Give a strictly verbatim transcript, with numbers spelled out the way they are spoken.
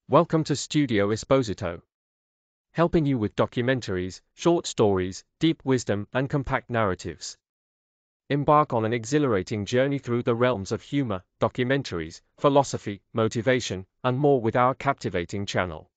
Welcome to Studio Esposito, helping you with documentaries, short stories, deep wisdom, and compact narratives. Embark on an exhilarating journey through the realms of humor, documentaries, philosophy, motivation, and more with our captivating channel.